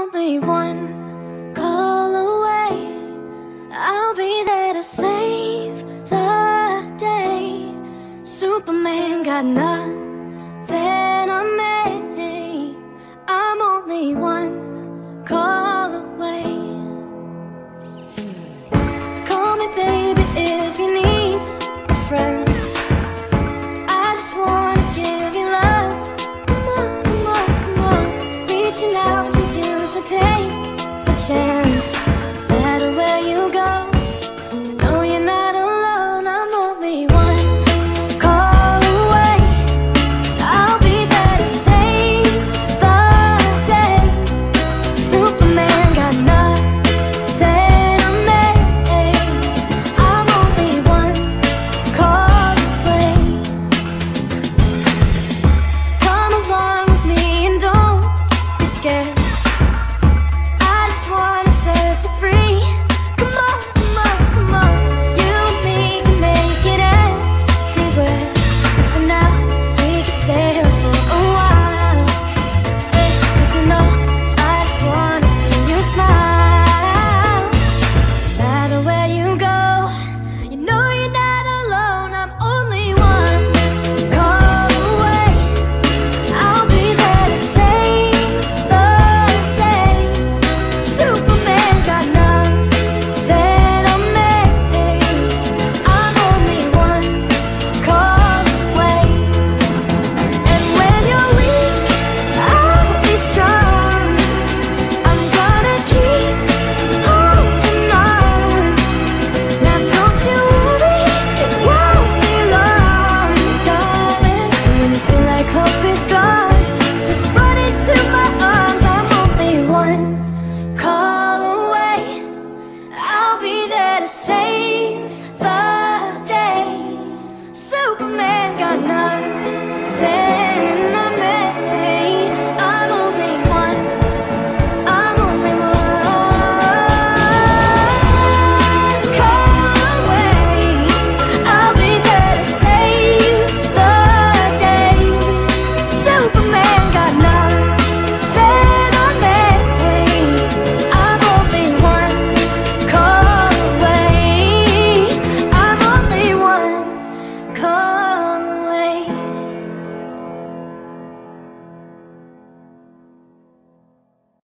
only one call away. I'll be there to save the day. Superman got nothing on me. I'm only one call away. Call me baby if you need a friend. I just wanna give you love. Come on, come on, come on. Reaching out to you, so take